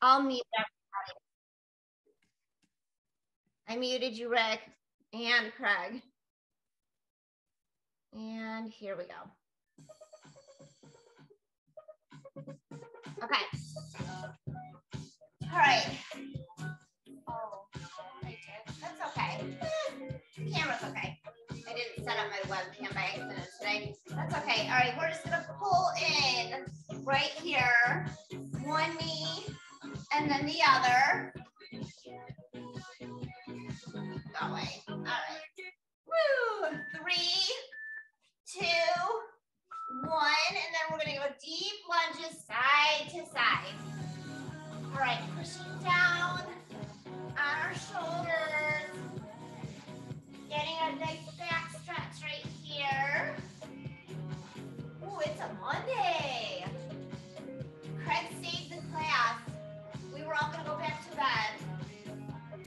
I'll mute everybody. I muted you, Rick and Craig. And here we go. Okay. All right. Oh, I did. That's okay. Camera's okay. I didn't set up my webcam by accident today. That's okay. All right, we're just gonna pull in right here, one knee and then the other. That way. All right. Woo! 3, 2, 1, and then we're gonna go deep lunges side to side. All right, pushing down on our shoulders, getting a nice back stretch right here. Ooh, it's a Monday. Craig stayed in class. We were all gonna go back to bed.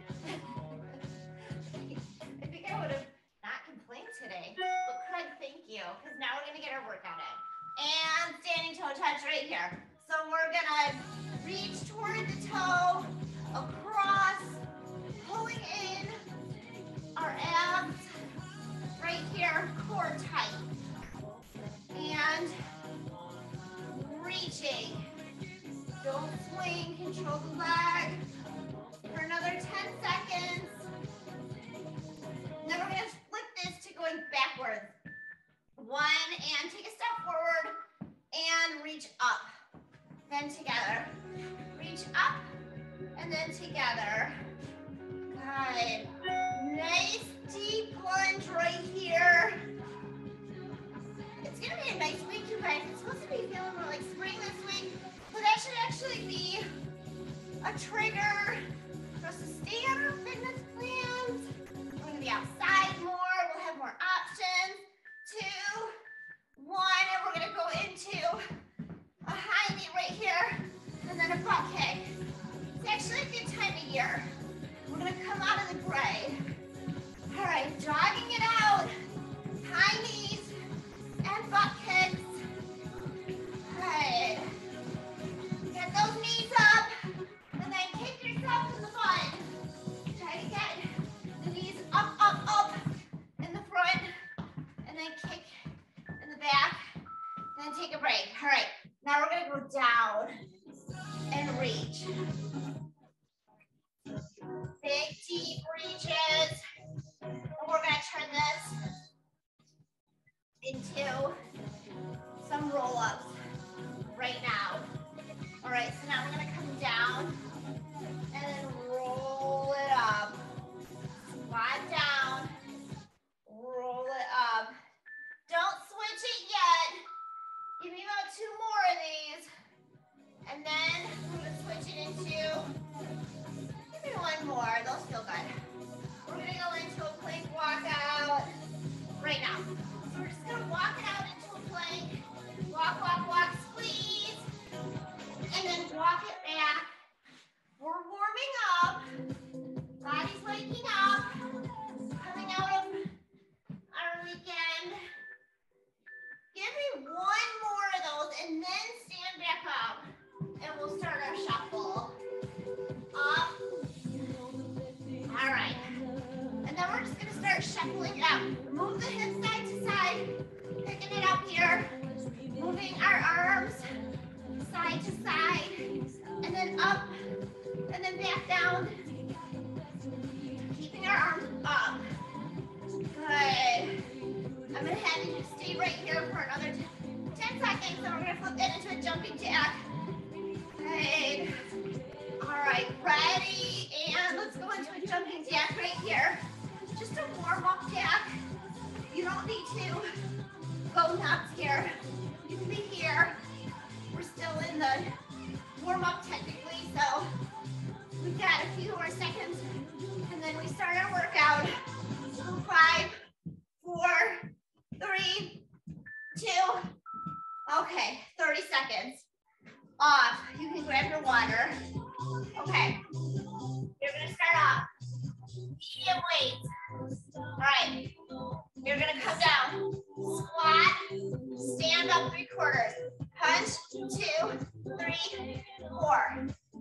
I think I would have not complained today, but Craig, thank you, because now we're gonna get our workout in. And standing toe touch right here. So we're gonna reach toward the toe, across, pulling in our abs right here, core tight. And reaching. Don't swing, control the leg for another 10 seconds. And then we're gonna flip this to going backwards. 1, and take a step forward and reach up. Then together. Reach up and then together. Good. Nice deep lunge right here. It's gonna be a nice week, you guys. It's supposed to be feeling more like spring this week, so that should actually be a trigger for us to stay on our fitness plans. We're gonna be outside more. We'll have more options. 2, 1, and we're gonna go into a high knee right here, and then a butt kick. It's actually a good time of year. We're gonna come out of the gray. All right, jogging it out. High knees and butt kicks. Good. Get those knees up, and then kick yourself in the butt. Try to get the knees up, up, up in the front, and then kick in the back, and then take a break. All right, now we're gonna go down and reach. Big, deep reaches. And we're gonna turn this into some roll-ups right now. All right, so now we're gonna come down and then roll it up. Squat down, roll it up. Don't switch it yet. Give me about 2 more of these. And then we're gonna switch it into, give me 1 more, those feel good. We're gonna go into a plank walkout right now. So we're just gonna walk it out into a plank. Walk, walk, walk, squeeze. And then walk it back. We're warming up. Body's waking up. Coming out of our weekend. Give me 1 more of those and then stand back up. And we'll start our shuffle. Up. All right. And then we're just gonna start shuffling it out. Move the hips side to side. Picking it up here. Moving our arms side to side. And then up. And then back down. Keeping our arms up. Good. I'm gonna have you stay right here for another 10 seconds. Then we're gonna flip that into a jumping jack. Good. All right, ready? And let's go into a jumping jack right here. Just a warm-up jack. You don't need to go nuts here. You can be here. We're still in the warm-up technically, so we've got a few more seconds, and then we start our workout. 5, 4, 3, 2. Okay, 30 seconds. Off. You can grab your water. Okay. You're going to start off. Medium weights. All right. You're going to come down. Squat. Stand up 3/4. Punch. 2, 3, 4. That's your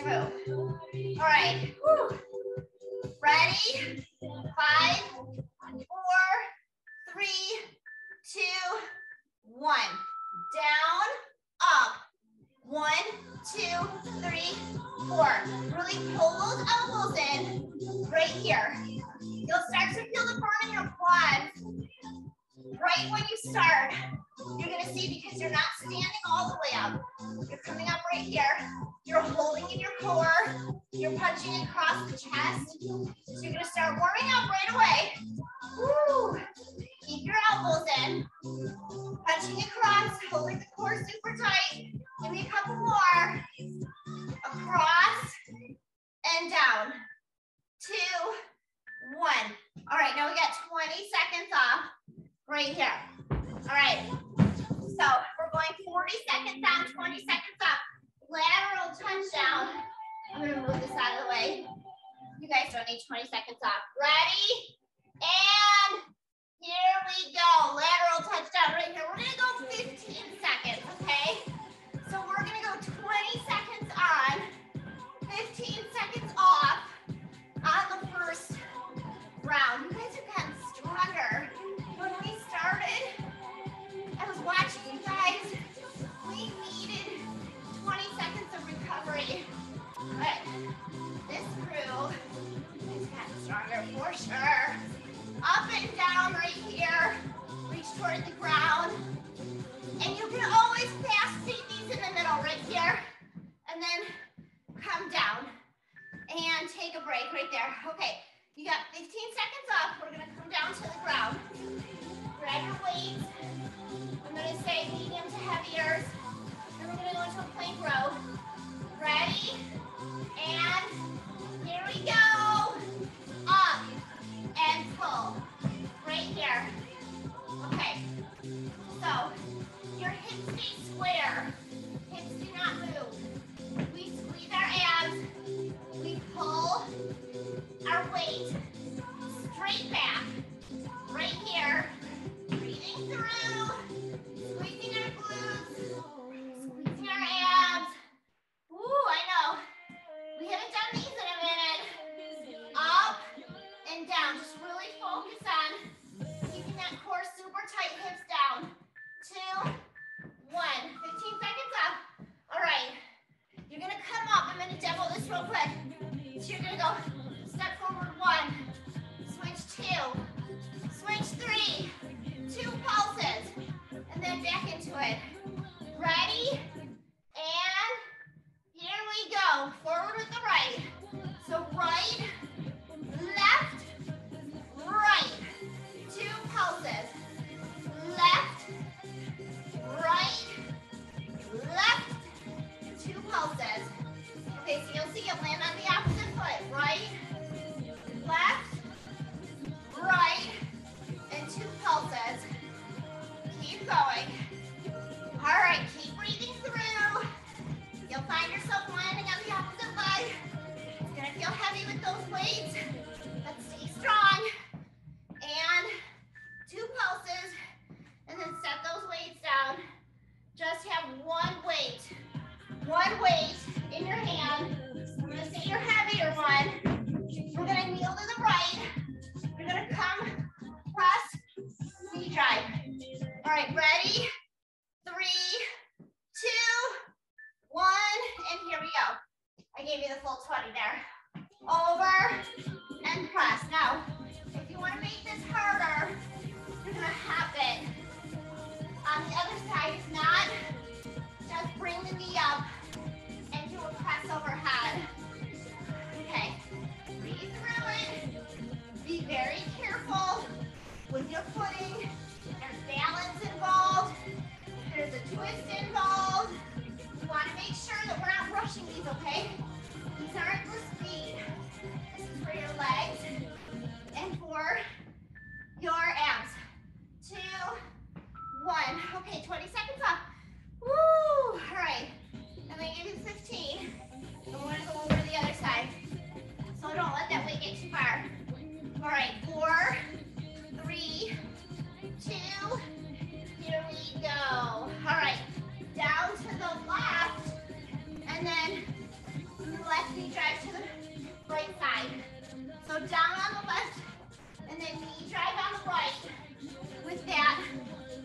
through. All right. Woo. Ready? 5, 4, 3, 2, 1. Down, up. 1, 2, 3, 4. Really pull those elbows in right here. You'll start to feel the burn in your quads right when you start. You're going to see, because you're not standing all the way up. You're coming up right here. You're holding in your core. You're punching across the chest. So you're going to start warming up right away. Woo. Keep your elbows in. Punching across, holding the core super tight. Give me a couple more. Across and down. 2, 1. All right, now we got 20 seconds off right here. All right, so we're going 40 seconds down, 20 seconds up. Lateral touchdown. I'm gonna move this out of the way. You guys don't need 20 seconds off. Ready? And here we go. Lateral touchdown right here. We're gonna go 15 seconds, okay? So we're gonna go 20 seconds on, 15 seconds off on the first round. You guys have gotten stronger. When we started, I was watching you guys. We needed 20 seconds of recovery. But this crew has gotten stronger for sure. Up and down right here. Reach toward the ground. And you can always fast feed these in the middle right here. And then come down. And take a break right there. Okay, you got 15 seconds off. We're gonna come down to the ground. Grab your weights. I'm gonna say medium to heaviers. And we're gonna go into a plank row. Ready? And here we go. Up and pull. Right here. Okay. So your hips stay square. Hips do not move. We squeeze our abs. We pull our weight straight back. Right here. Breathing through. Squeezing our glutes. Squeezing our abs. Ooh, I know. We haven't done these in a minute. Up and down. Just really focus on keeping that core super tight, hips down. 2, 1. 15 seconds up. All right. You're going to come up. I'm going to demo this real quick. So you're going to go step forward 1. Switch 2. Switch 3. 2 pulses. And then back into it. Ready? And here we go. Forward with the right. So right, left, right. 2 pulses. Left, right, left. 2 pulses. Okay, so you'll see you land on the opposite foot. Right, left, right, and 2 pulses. Keep going. All right, keep breathing through. You'll find yourself landing on the opposite leg. It's gonna feel heavy with those weights, but stay strong. And 2 pulses, and then set those weights down. Just have one weight in your hand. I'm gonna say your heavier one. We're gonna kneel to the right. You're gonna come, press, knee drive. All right, ready? 3, 2, 1, and here we go. I gave you the full 20 there. Over and press. Now, if you want to make this harder, you're gonna hop it. On the other side, if not, just bring the knee up and do a press overhead. Okay, breathe through it. Be very careful with your footing. There's balance involved. There's a twist involved. You want to make sure that we're not rushing these, okay? These aren't for speed. This is for your legs and for your abs. 2, 1. Okay, 20 seconds off. Woo! All right. I'm going to give you 15. And we're going to go over to the other side. So don't let that weight get too far. All right, 4, 3, 2, here we go. All right, down to the left, and then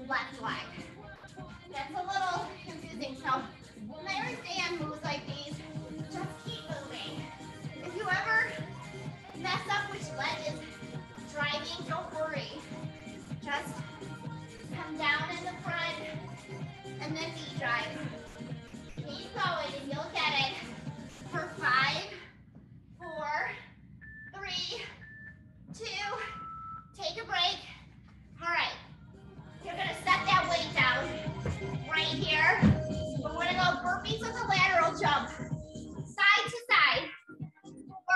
left leg. That's a little confusing. So when I understand moves like these, just keep moving. If you ever mess up which leg is driving, don't worry. Just come down in the front and then knee drive. Keep going and you'll get it. For 5, 4, 3, 2, take a break. All right, you're gonna set that weight down right here. We're gonna go burpees with a lateral jump, side to side. 4,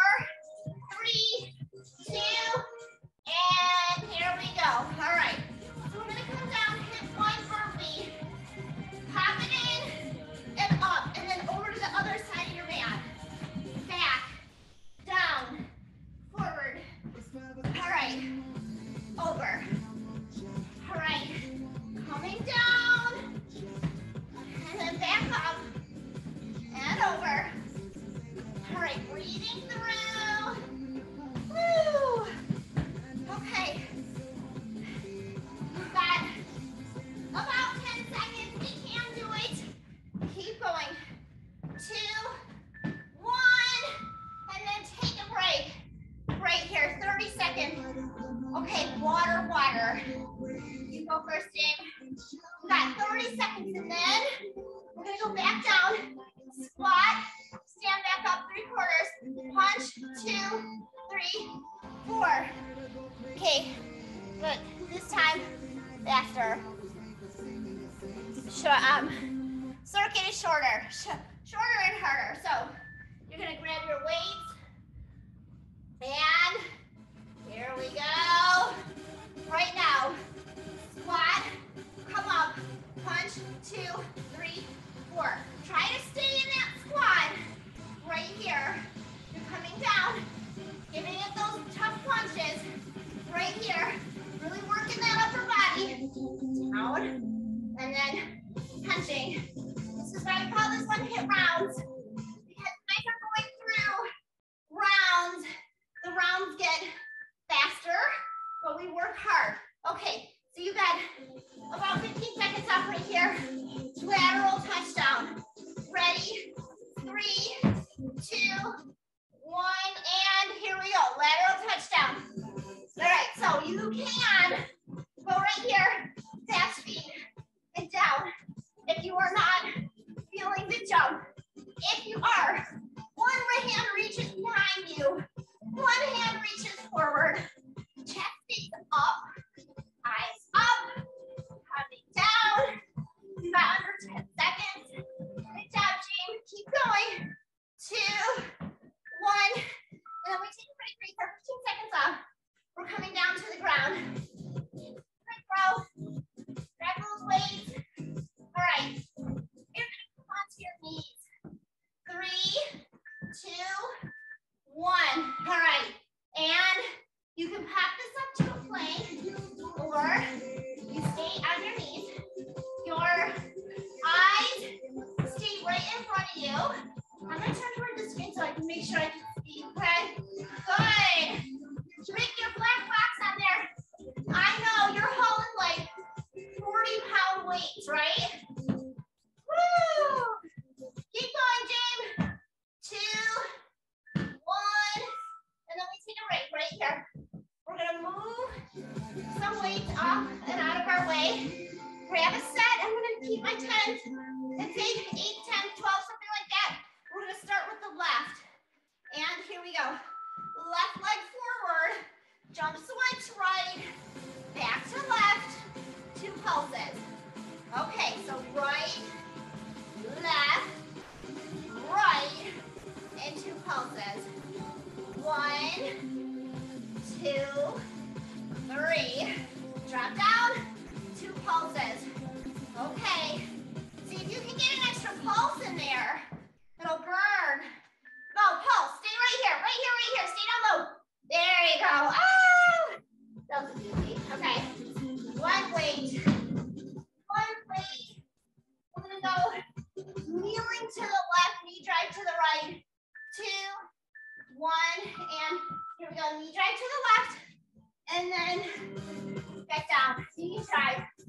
3, 2, and here we go. All right, so we're gonna come down, hit one burpee, pop it in, and up, and then over to the other side of your mat. Back, down, forward. All right, over. All right, coming down, and then back up, and over. All right, breathing through. Woo! Okay, we've got about 10 seconds. We can do it. Keep going. 2, 1, and then take a break. Right here, 30 seconds. Okay, water, water. You go first, James. We got 30 seconds, and then we're gonna go back down, squat, stand back up 3/4, punch, 2, 3, 4. Okay, good. This time, faster. Circuit is shorter, shorter and harder. So you're gonna grab your weights, and here we go. Right now, squat, come up, punch, 2, 3, 4. Try to stay in that squat right here. You're coming down, giving it those tough punches right here. Really working that upper body. Down, and then punching. This is why we call this one hit rounds, because as you're going through rounds, the rounds get faster, but we work hard. Okay, so you got about 15 seconds off right here. Lateral touchdown. Ready? 3, 2, 1, and here we go. Lateral touchdown. All right, so you can go right here, fast feet, and down. If you are not feeling the jump, if you are, one hand reaches behind you, one hand reaches forward, chest stays up, eyes up, coming down. You got under 10 seconds. Good job, James. Keep going. 2, 1, and then we take a break right there, 15 seconds off. We're coming down to the ground. Quick row. Grab those weights. All right. You're gonna come onto your knees. 3, 2, 1. All right. And you can pop this up to a plank, or you stay on your knees. Your eyes stay right in front of you. I'm gonna turn toward the screen so I can make sure I can see. Okay. Good. Bring your black box on there. I know you're hauling like 40-pound weights, right? Woo! Keep going, James. 2, 1, and then we take a break right here. We're gonna move some weights up and out of our way. Grab a set. I'm gonna keep my 10 and take 8, 10, 12, something like that. We're gonna start with the left. And here we go. Left leg forward, jump switch right, back to left, 2 pulses. Okay, so right, left, right, and 2 pulses. 1, 2, 3, drop down, 2 pulses. Okay, see if you can get an extra pulse in there. It'll burn. Go, pulse, stay right here, right here, right here. Stay down low. There you go. Oh, that was easy. Okay, 1 weight. 1 weight. We're gonna go kneeling to the left, knee drive to the right. 2, 1, and here we go. Knee drive to the left, and then back down. Knee drive. You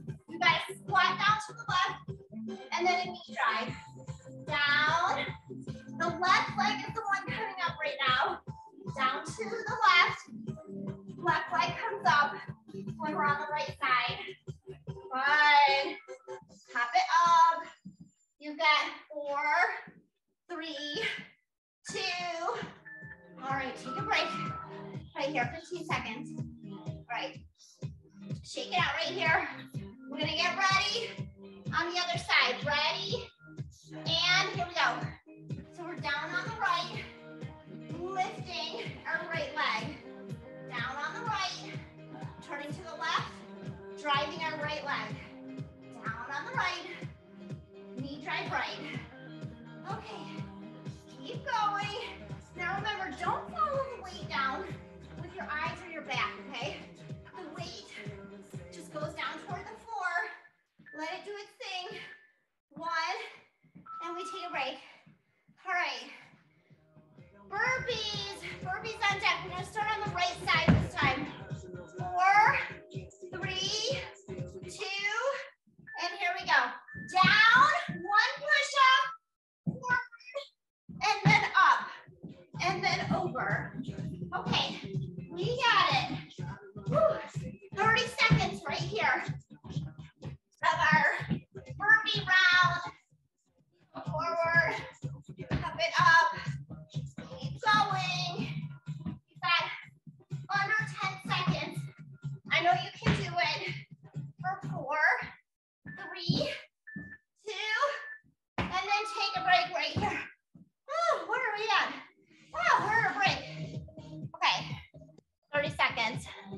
got to squat down to the left and then a knee drive. Down. The left leg is the one coming up right now. Down to the left. Left leg comes up when we're on the right side. Good. Pop it up. You've got 4, 3, 2. All right, take a break. Right here, 15 seconds. All right. Shake it out right here. We're gonna get ready on the other side. Ready? And here we go. So we're down on the right, lifting our right leg. Down on the right, turning to the left, driving our right leg. Down on the right, knee drive right. Okay, keep going. Now remember, don't follow the weight down with your eyes or your back, okay? The weight just goes down toward the floor. Let it do its thing. 1, and we take a break. All right. Burpees. Burpees on deck. We're going to start on the right side this time. 4, 3, 2, and here we go. Down, 1 push-up, forward, and then up, and then over. Okay, we got it. Whew. 30 seconds right here of our burpee round. Forward, up it up, keep going. You've got under 10 seconds. I know you can do it for 4, 3, 2, and then take a break right here. Oh, where are we at? Oh, we're at a break. Okay, 30 seconds.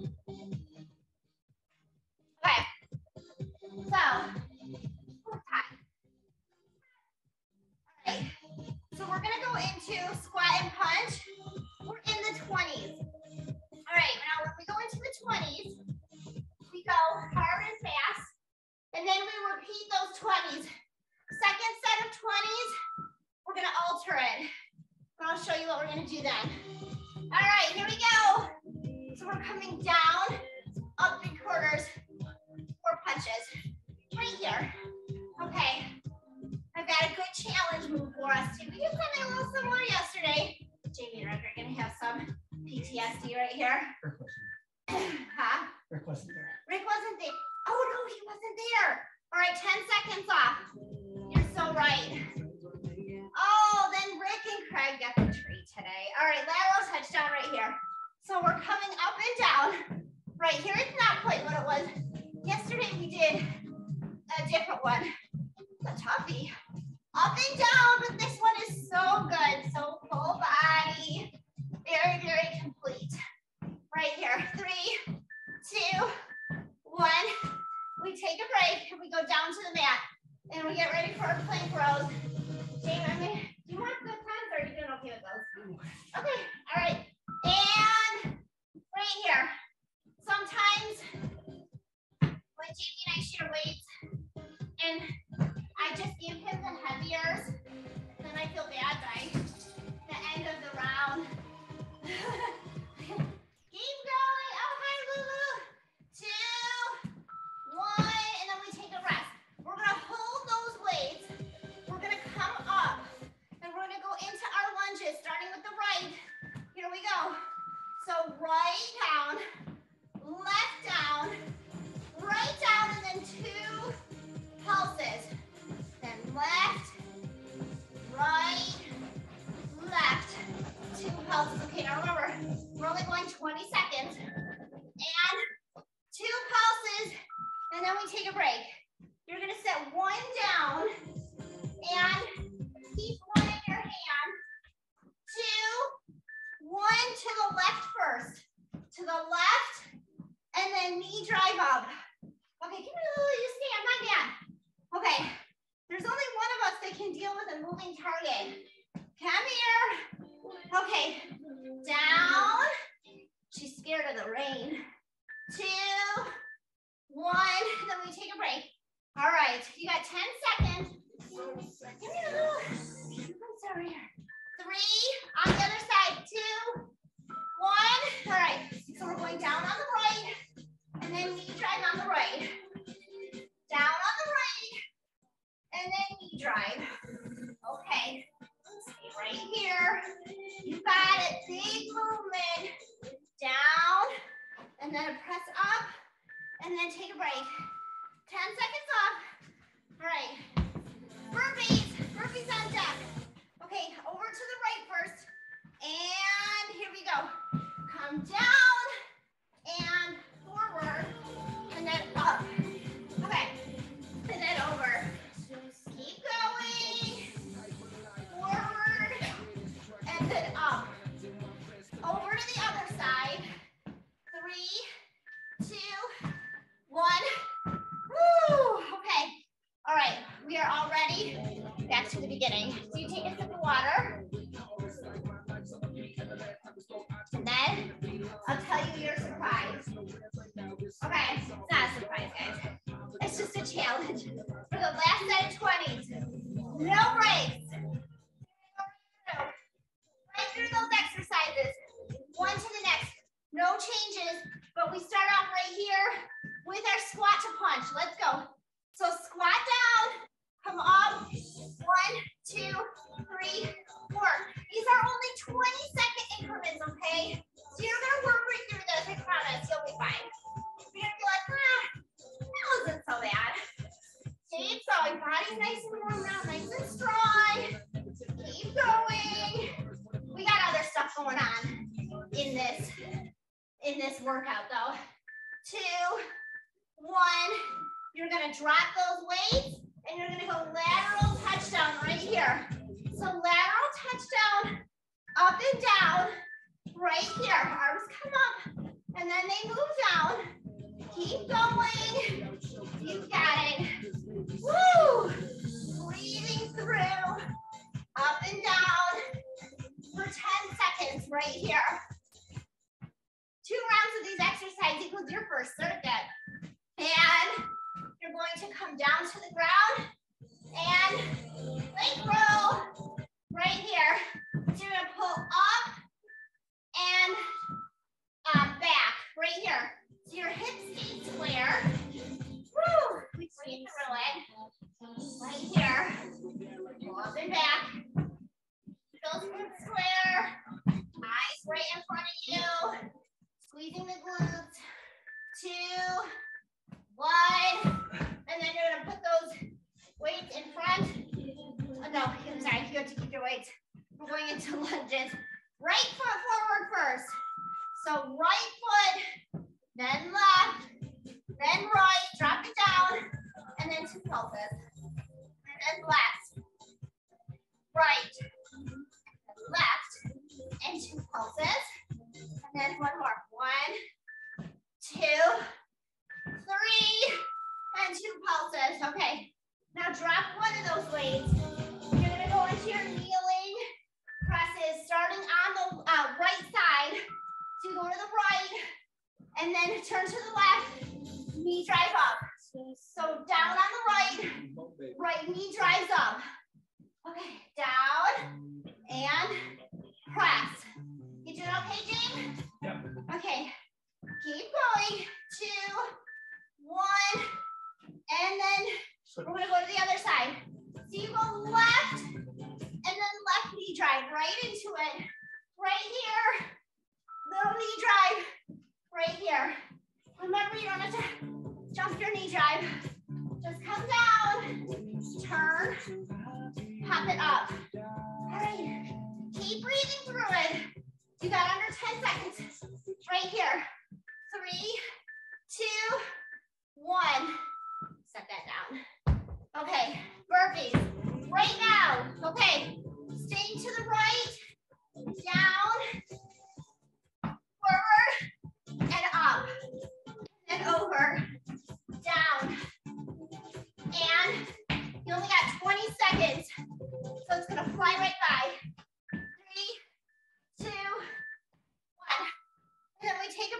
Okay, so, so we're gonna go into squat and punch. We're in the 20s. All right, now when we go into the 20s, we go hard and fast, and then we repeat those 20s. Second set of 20s, we're gonna alter it. And I'll show you what we're gonna do then. All right, here we go. So we're coming down, up 3/4, 4 punches. Right here. Okay. I've got a good challenge move for us too. We did something a little similar yesterday. Jamie and Rick are gonna have some PTSD right here. Rick wasn't Huh? there. Rick wasn't there. Rick wasn't there. Oh no, he wasn't there. All right, 10 seconds off. You're so right. Oh, then Rick and Craig got the treat today. All right, lateral touchdown right here. So we're coming up and down. Right here, it's not quite what it was. Yesterday we did a different one. A toughie. Up and down, but this one is so good. So full body. Very, very complete. Right here. 3, 2, 1. We take a break and we go down to the mat. And we get ready for our plank rows. Jamie, do you want good times or are you doing okay with those? Okay, all right. And right here. Sometimes when Jamie and I share weights and I just give him the heaviers, then I feel bad by the end of the round. Keep going. Oh, hi, Lulu. 2, 1, and then we take a rest. We're going to hold those weights. We're going to come up, and we're going to go into our lunges, starting with the right. Here we go. So right down, left down, right down, and then 2 pulses. Then left, right, left, 2 pulses. Okay, now remember, we're only going 20 seconds. And 2 pulses, and then we take a break. You're gonna set 1 down and keep 1 in your hand. 2, 1 to the left first. To the left, and then knee drive up. Okay, give me a little, you stand, my man. Okay, there's only one of us that can deal with a moving target. Come here. Okay, down. She's scared of the rain. 2, 1, then we take a break. All right, you got 10 seconds. Give me a little, over here. 3, on the other side, 2, 1. All right, so we're going down on the right, and then knee drive on the right. down on the right, and then knee drive. Okay, stay right here. You got it, big movement. Down, and then press up, and then take a break. 10 seconds off. All right, burpees on deck. Okay, over to the right first, and here we go. Come down, and forward, and then up. Okay, and then over. Just keep going. Forward, and then up. Over to the other side. 3, 2, 1. Woo! Okay. All right, we are all ready. Back to the beginning. So you take a sip of water. And then I'll tell you your surprise. Okay, it's not a surprise, guys. It's just a challenge. For the last set of 20s, no breaks. Right through those exercises. One to the next. No changes, but we start off right here with our squat to punch. Let's go. So squat down, come up, 1, 2, 3, 4. These are only 20-second increments, okay? So you're gonna work right through this, I promise, you'll be fine. You're gonna be like, that wasn't so bad. Keep going, body's nice and warm now, nice and strong. Keep going. We got other stuff going on in this workout though. 2, 1. You're gonna drop those weights and you're gonna go lateral touchdown right here. So lateral touchdown, up and down, right here. Arms come up and then they move down. Keep going. You got it. Woo! Breathing through, up and down for 10 seconds right here. 2 rounds of these exercises equals your first circuit. And you're going to come down to the ground and leg roll right here. So you're going to pull up and back right here. So your hips stay square. Woo! We breathe through it. Right here. Pull up and back. Those hips square. Eyes right in front of you. Squeezing the glutes. 2, 1. And then you're gonna put those weights in front. Oh, no, I'm sorry, you have to keep your weights. We're going into lunges. Right foot forward first. So right foot, then left, then right, drop it down, and then 2 pulses. And then left, right, left, and 2 pulses. And then one more. 1, 2, 3, and 2 pulses. Okay. Now drop one of those weights. You're gonna go into your kneeling presses, starting on the right side. So you go to the right, and then turn to the left. Knee drive up. So down on the right, right knee drives up. Okay, down and press. You doing okay, James? Yeah. Okay, keep going. 2, 1, and then we're gonna go to the other side. So you go left, and then left knee drive right into it. Right here, little knee drive, right here. Remember, you don't have to jump your knee drive. Just come down, turn, pop it up. All right, keep breathing through it. You got under 10 seconds. Right here. 3, 2, 1. Set that down. Okay, burpees. Right now. Okay, staying to the right, down, forward, and up, and over, down. And you only got 20 seconds, so it's gonna fly right by. 3, 2, 1. And then we take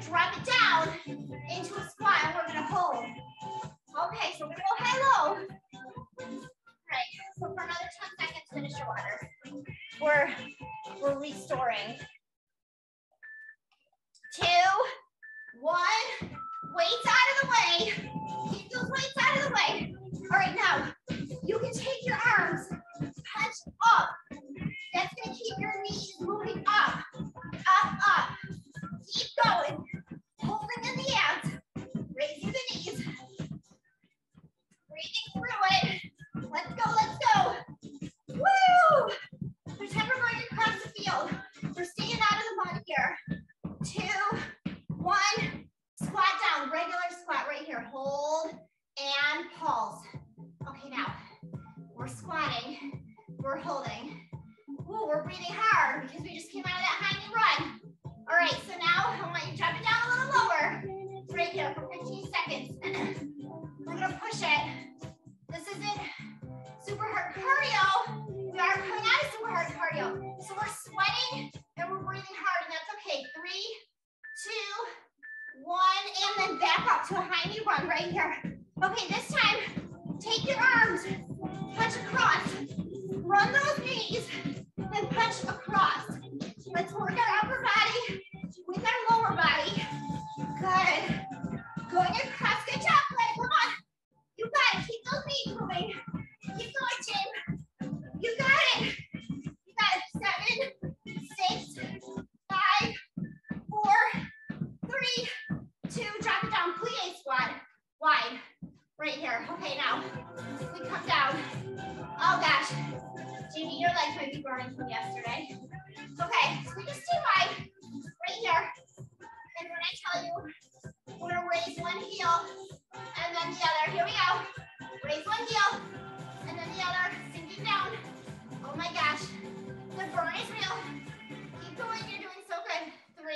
gonna drop it down into a squat and we're gonna hold. Okay, so we're gonna go high-low. Right, so for another 10 seconds, finish your water. We're restoring. 2, 1, weights out of the way. Keep those weights out of the way. All right, now, you can take your arms, punch up. That's gonna keep your knees moving up, up, up. Keep going, holding in the abs, raising the knees, breathing through it. Let's go, let's go. Woo! Pretend we're going across the field. We're staying out of the mud here. 2, 1, squat down, regular squat right here. Hold and pulse. Okay, now we're squatting, we're holding. Ooh, we're breathing hard because we just came out of that high knee run. All right, so now I want you to drop it down a little lower. Right here for 15 seconds. We're gonna push it. This isn't super hard cardio. We are coming out of super hard cardio. So we're sweating and we're breathing hard, and that's okay. 3, 2, 1, and then back up to a high knee run right here. Okay, this time, take your arms, punch across, run those knees, then punch across. Let's work our upper body with our lower body. Good. Going across, good job, Glenn, come on. You got it, keep those knees moving. Keep going, Jim. You got it. You got it. 7, 6, 5, 4, 3, 2, drop it down, plie squat, wide, right here. Okay, now, we come down. Oh gosh, Jamie, your legs might be burning from yesterday. Okay, so we just stay wide, right here. And when I tell you, we're gonna raise one heel, and then the other. Here we go. Raise one heel, and then the other, sinking down. Oh my gosh, the burn is real. Keep going, you're doing so good. 3,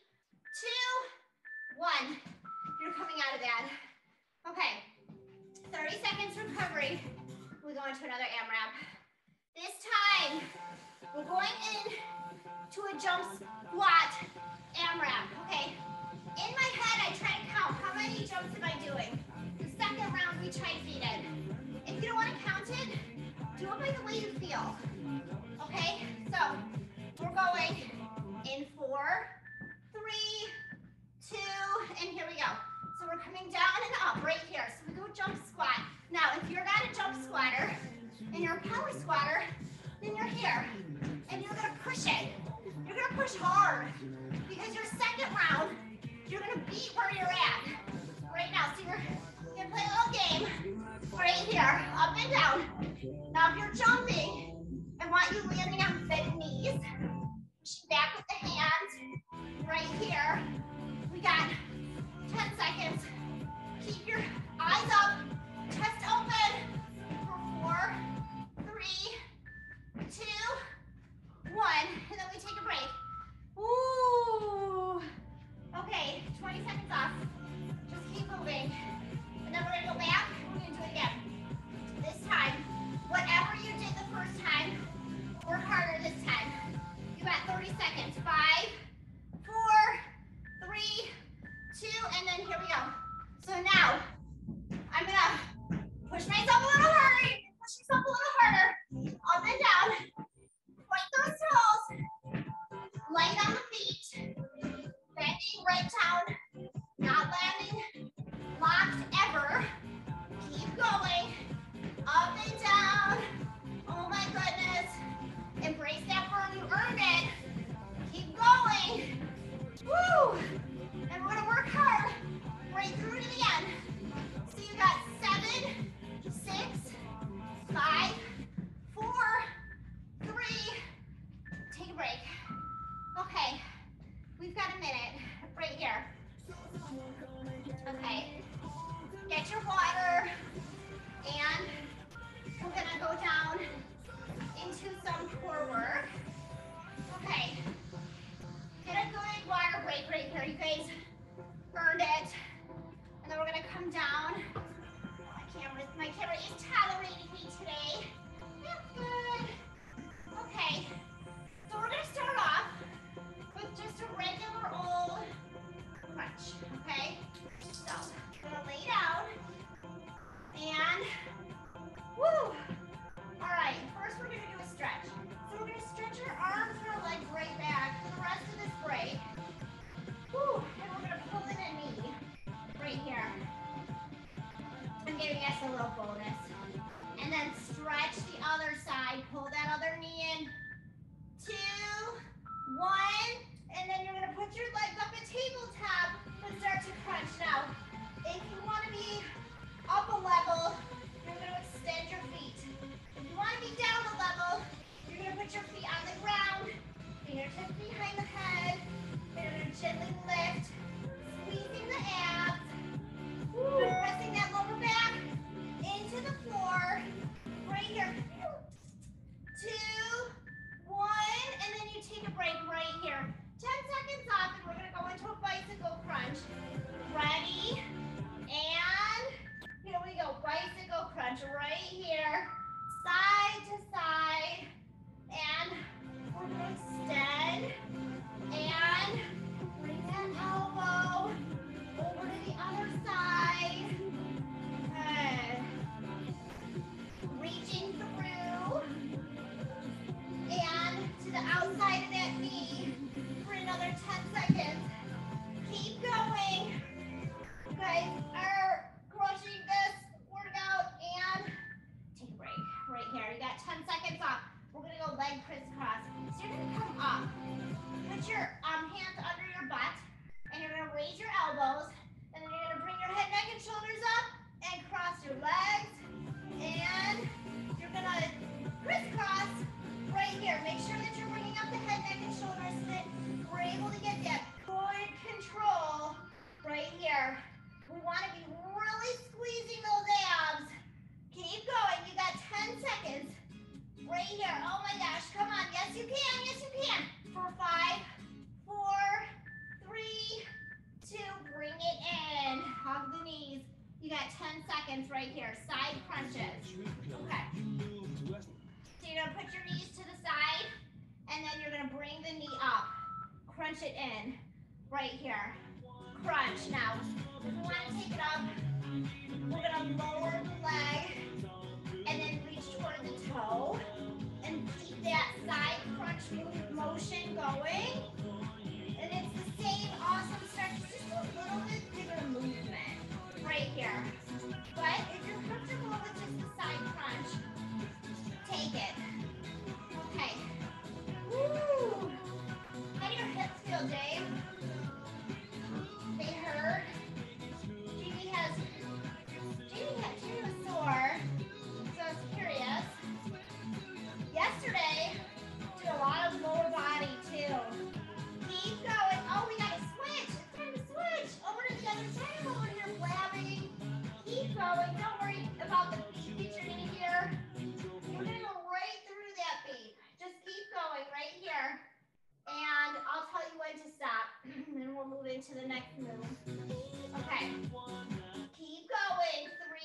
2, 1. You're coming out of that. Okay, 30 seconds recovery. We go into another AMRAP. This time, we're going in to a jump squat AMRAP. Okay, in my head, I try to count how many jumps am I doing. The second round, we try seated. If you don't want to count it, do it by the way you feel. Okay, so we're going in 4, 3, 2, and here we go. So we're coming down and up right here. So we go jump squat. Now, if you're not a jump squatter and you're a power squatter, then you're here. And you're gonna push it. You're gonna push hard. Because your second round, you're gonna beat where you're at right now. So you're gonna play a little game right here, up and down. Now, if you're jumping, I want you landing on bent knees. Pushing back with the hands right here. We got 10 seconds. Keep your eyes up, chest open for 4, 3, 2, 1. And then we take a break. Ooh. Okay, 20 seconds off. Just keep moving. And then we're gonna go back. We're gonna do it again. This time, whatever you did the first time, work harder this time. You got 30 seconds. 5, 4, 3, 2, and then here we go. So now, I'm gonna push myself a little harder. You can push yourself a little harder. Up and down. Point those toes. Light on the feet. Bending right down. Not landing locked ever. Keep going. Up and down. Oh my goodness. Embrace that burn. You earned it. Keep going. Woo! And we're gonna work hard right through to the end. So you got 7, 6, 5, 4, 3. Take a break. Okay, we've got a minute right here. Okay, get your water, and we're gonna go down into some core work. Okay, get a good water break right here. You guys earned it. And then we're gonna come down. My camera is tolerating me today. That's good. Okay, so we're gonna start off with just a regular old make sure that you're bringing up the head, neck, and shoulders so that we're able to get that good control right here. We want to be really squeezing those abs. Keep going. You got 10 seconds. Right here. Oh my gosh. Come on. Yes, you can. Yes, you can. For 5, 4, 3, 2. Bring it in. Hug the knees. You got 10 seconds right here. Side crunches. Okay. So you're going to put your knees to the side, and then you're going to bring the knee up. Crunch it in. Right here. Crunch. Now, if we want to take it up, we're going to lower the leg, and then reach toward the toe. And keep that side crunch motion going. And it's the same awesome stretch, just a little bit bigger movement right here. But if you're comfortable with just the side crunch, take it. Okay. Woo! How do your hips feel, Dave? They hurt? Jamie was sore, so I was curious. Yesterday, did a lot of lower body too. Keep going. Oh, we gotta switch. It's time to switch. Over to the other side. I'm over here blabbing. Keep going. Don't worry about the beat that you're gonna hear. We're gonna go right through that beat. Just keep going right here. And I'll tell you when to stop. And then we'll move into the next move. Okay. Keep going.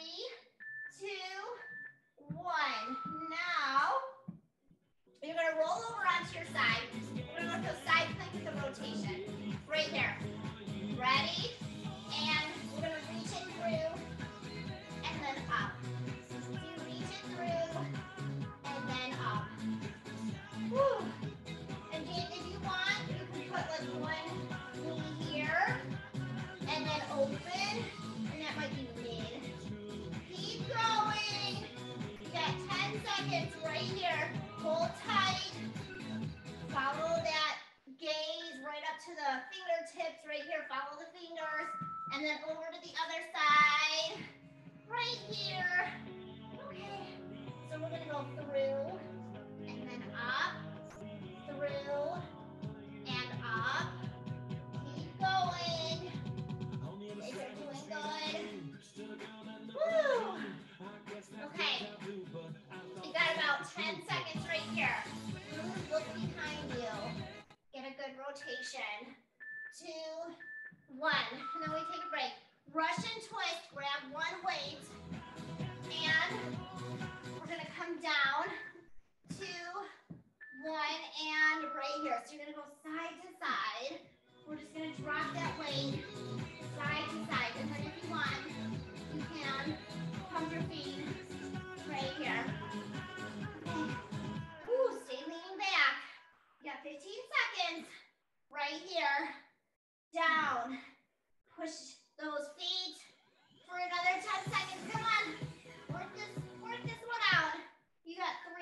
3, 2, 1. Now, you're going to roll over onto your side. We're going to go side plank with a rotation. Right there. Ready? And we're going to reach it through and then up. So you reach it through and then up. Woo! And if you want, you can put like one knee here and then open. And that might be mid. Keep going. You got 10 seconds right here. Hold tight. Follow that gaze right up to the fingertips right here. Follow the fingers. And then over to the other side. Right here. Okay. So we're going to go through and then up. Through and up. Keep going. You guys are doing good. Woo! Okay. You got about 10 seconds right here. Look behind you. Get a good rotation. 2, 1. And then we take a break. Russian twist. Grab one weight. And we're going to come down. 2, 1. And right here. So you're going to go side to side. We're just going to drop that weight side to side. And then if you want, you can pump your feet right here. Okay. Woo, stay leaning back. You got 15 seconds. Right here. Down. Push those feet for another 10 seconds. Come on. Work this one out. You got 3,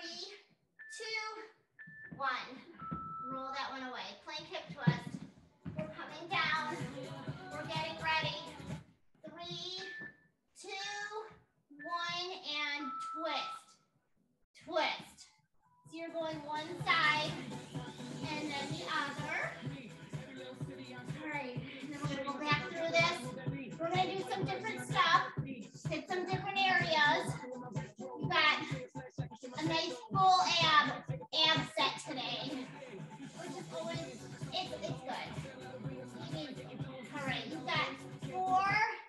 2, 1. Roll that one away. Plank hip twist. We're coming down. We're getting ready. 3, 2, 1, and twist. Twist. So you're going one side and then the other. All right. And then we're going to go back through this. We're going to do some different stuff. Hit some different areas. You got a nice full ab set today. Which is always, it's good. All right, you've got 4,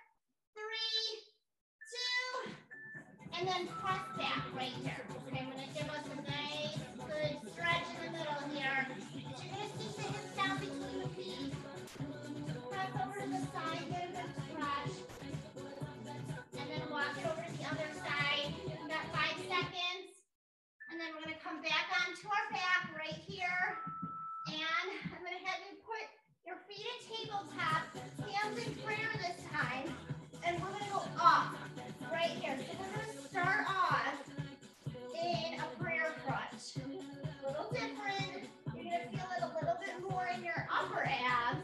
3, 2, and then press back right here. Okay, I'm going to give us a nice, good stretch in the middle here. So you're going to sink the hips down between the feet. Press over to the side, get a good stretch. And then walk it over to the other side. We've got 5 seconds. And then we're going to come back onto our back right here. And I'm going to have you put your feet at tabletop, hands in prayer this time. And we're going to go up right here. So we're going to start off in a prayer crunch. A little different. You're going to feel it a little bit more in your upper abs.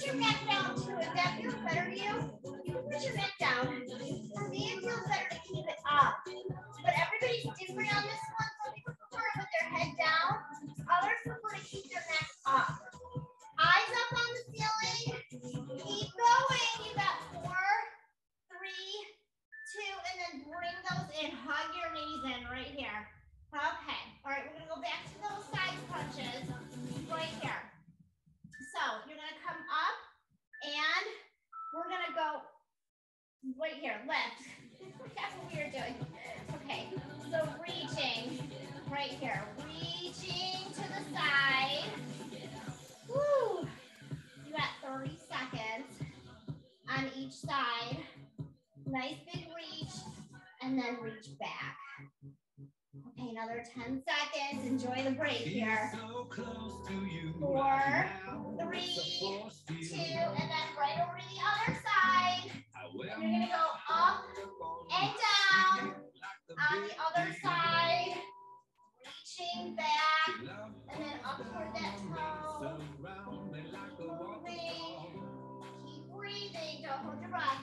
your mat down too. If that feels better to you, you can put your mat down. For me, it feels better to keep it up. But everybody's different on this one. Some people prefer it with their head down. Others prefer to keep their mat up. Eyes up on the ceiling. Keep going. You got 4, 3, 2, and then bring those in. Hug your knees in right here. Okay. All right, we're going to go back to those side crunches right here. So you're going to come up and we're going to go right here, lift. That's what we were doing. Okay, so reaching right here. Reaching to the side. Woo! You got 30 seconds on each side. Nice big reach, and then reach back. Okay, another 10 seconds. Enjoy the break here. 4, 3, 2, and then right over to the other side. And you're gonna go up and down on the other side. Reaching back, and then up toward that toe. Moving. Keep breathing. Don't hold your breath.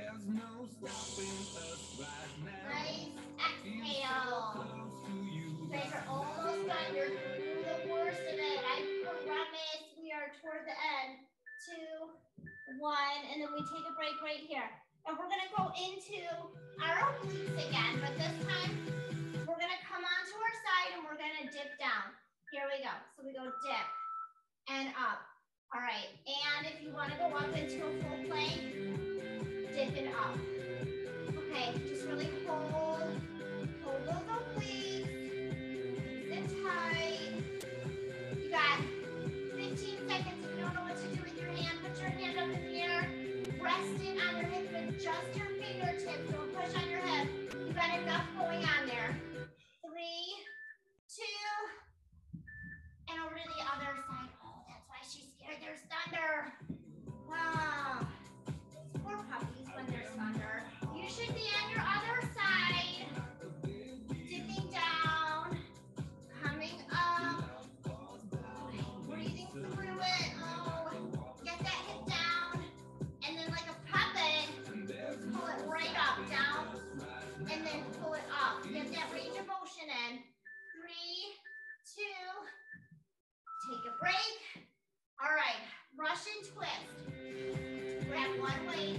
Nice exhale. You guys are almost done. You're through the worst of it. I promise we are toward the end. 2, 1, and then we take a break right here. And we're gonna go into our obliques again, but this time we're gonna come onto our side and we're gonna dip down. Here we go. So we go dip and up. All right, and if you wanna go up into a full plank, dip and up. Okay, just really hold those obliques, sit tight. You got 15 seconds. If you don't know what to do with your hand, put your hand up in the air, rest it on your hip with just your fingertips. Don't push on your hip. You got enough going on there. 3, 2, and over to the other side. Oh, that's why she's scared. There's thunder. Wow. Poor puppies when there's thunder. You should be on your other side. Dipping down. Coming up. Okay, breathing through it. Oh, get that hip down. And then like a puppet, pull it right up, down, and then pull it up. Get that range of motion in. 3, 2, take a break. All right, Russian twist. Grab one weight,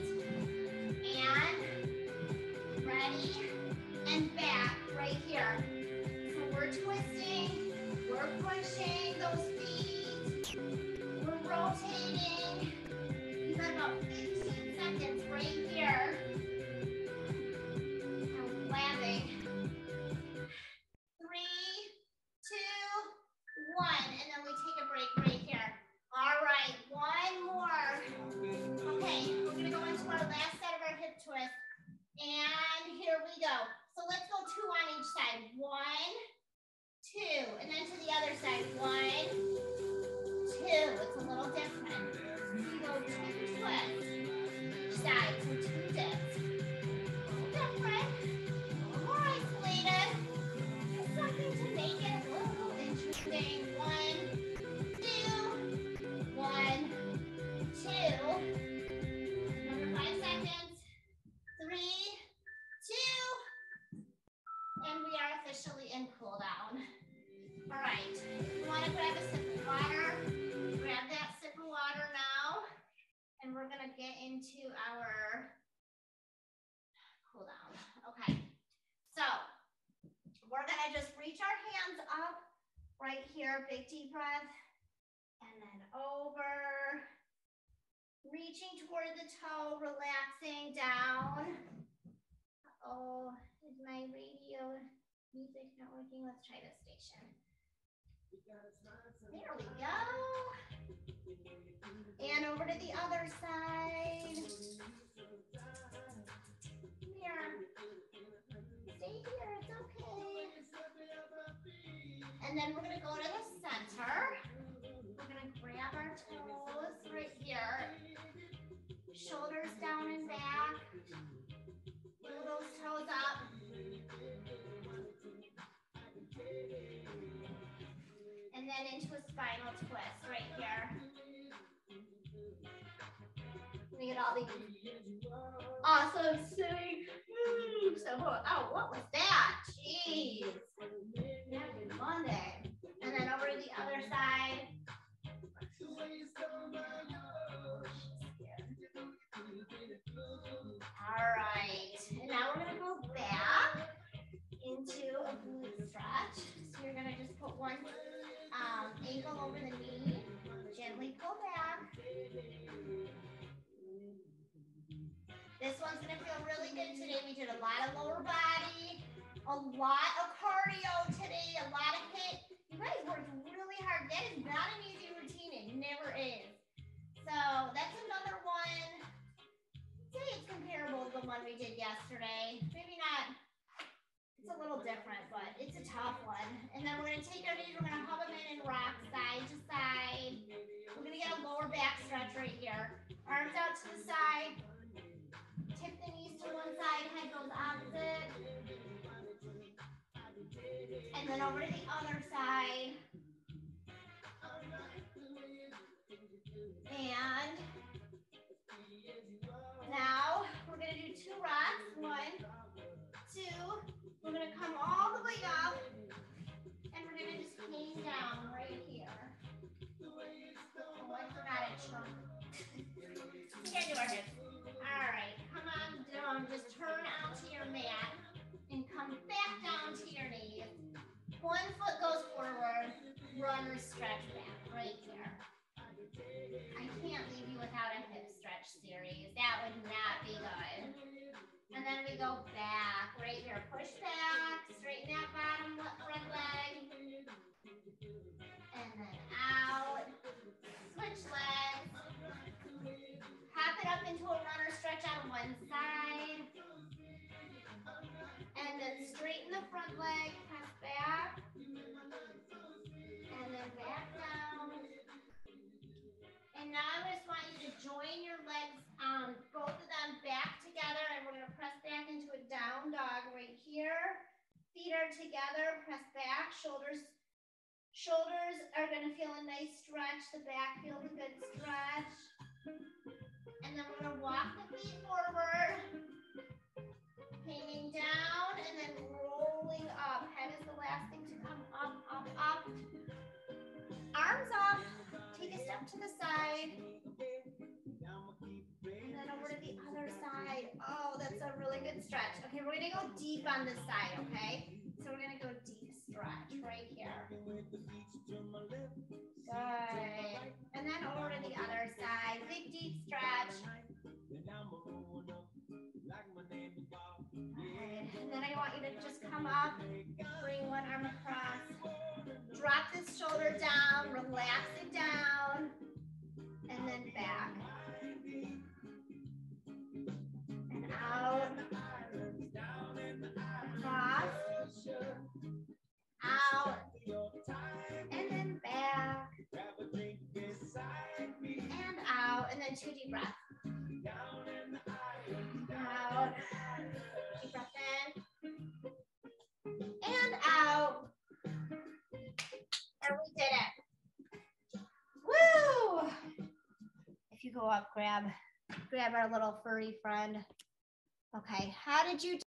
and ready, and back right here. So we're twisting, we're pushing those feet, we're rotating. You got about 15 seconds right here. And landing. 3, 2, 1, and then we take a break right here. All right, one more. Okay, we're gonna go into our last set of our hip twist. And here we go. So let's go 2 on each side. 1, 2, and then to the other side. 1, 2. It's a little different. We go 2 twists each side, so 2 dips. A little different, a little more isolated. Just something to make it a little interesting. 1, 2, 1, 2. Another 5 seconds. 3, 2, and we are officially in cool down. All right, you want to grab a sip of water? Grab that sip of water now, and we're gonna get into our cool down. Okay, so we're gonna just reach our hands up right here, big deep breath, and then over, reaching toward the toe, relaxing down. Oh, is my radio music not working? Let's try this station. There we go. And over to the other side. Here. Stay here, it's okay. And then we're gonna go to the center. We're gonna grab our toes right here. Shoulders down and back. Pull those toes up. And then into a spinal twist right here. get all the awesome sitting moves. So, oh, what was that? Jeez. Happy Monday. And then over to the other side. All right. And now we're going to go back into a glute stretch. So you're going to just put one ankle over the knee. Gently pull back. This one's going to feel really good today. We did a lot of lower body, a lot of cardio today, a lot of HIIT. You guys worked really hard. That is not an easy routine. It never is. So that's another one. I'd say it's comparable to the one we did yesterday. Maybe not. It's a little different, but it's a tough one. And then we're going to take our knees. We're going to hug them in and rock side to side. We're going to get a lower back stretch right here. Arms out to the side. Tip the knees to one side. Head goes opposite. And then over to the other side. And now we're going to do 2 rocks. 1, 2. We're going to come all the way up. And we're going to just hang down right here. Oh, I forgot a chunk. We can't do our hips. All right, come on down. Just turn out to your mat and come back down to your knees. One foot goes forward. Runner stretch back right here. I can't leave you without a hip stretch series. That would not be good. And then we go back right here. Push back. Straighten that bottom front leg. And then out. Switch legs. Hop it up into a runner stretch on one side. And then straighten the front leg. Press back. And then back down. And now I just want you to join your legs, both of them back together, and we're going to press back into a down dog right here. Feet are together, press back, shoulders are going to feel a nice stretch, the back feels a good stretch. And then we're going to walk the feet forward, hanging down, and then rolling up. Head is the last thing to come up, up, up. Arms up. Take a step to the side. And then over to the other side. Oh, that's a really good stretch. Okay, we're going to go deep on this side, okay? So we're going to go deep stretch right here. Good. And then over to the other side. Big deep stretch. Good. And then I want you to just come up, bring one arm across. Drop this shoulder down, relax it down, and then back. And out. Across. Out. And then back. And out. And then 2 deep breaths. Out. Deep breath in. And out. And we did it. Woo! If you go up, grab our little furry friend. Okay, how did you do?